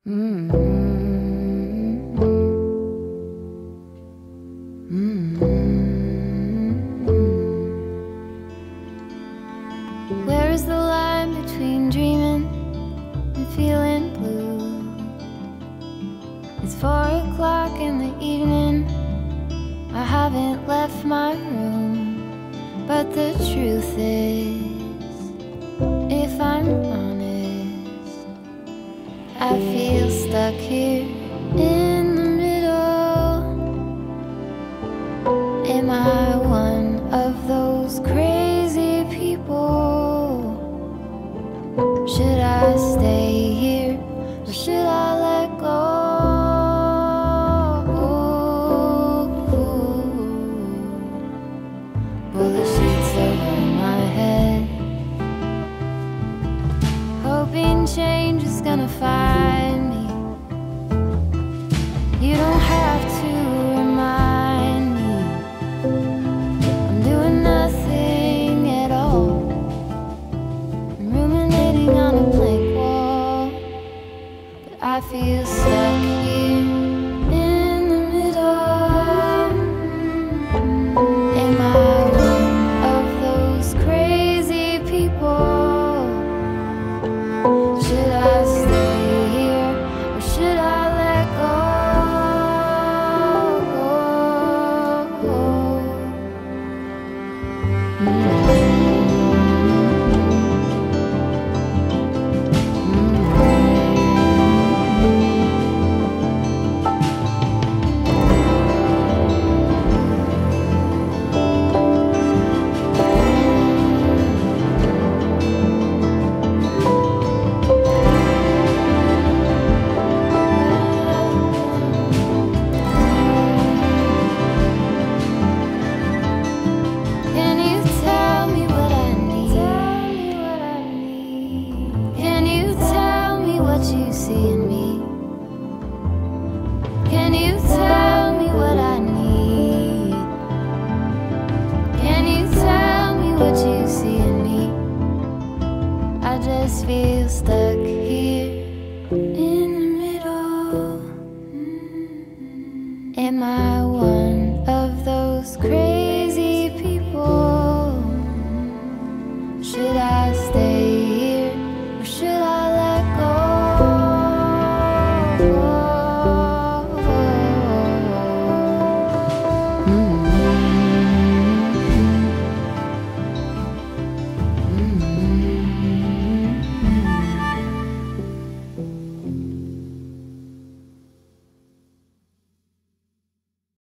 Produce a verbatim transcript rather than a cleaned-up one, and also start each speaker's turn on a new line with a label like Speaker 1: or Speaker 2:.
Speaker 1: Mm-hmm. Mm-hmm. Where is the line between dreaming and feeling blue? It's four o'clock in the evening. I haven't left my room, but the truth is, if I'm honest, I feel stuck here in the middle. Am I one of those crazy people? Should I stay here or should I let go? Pull the sheets over my head, hoping change is gonna find me. You don't have to remind me. I'm doing nothing at all. I'm ruminating on a blank wall, but I feel stuck here in the middle. Am I one of those crazy people? Should I stay here or should I let go? Can you tell me what I need? Can you tell me what you see in me?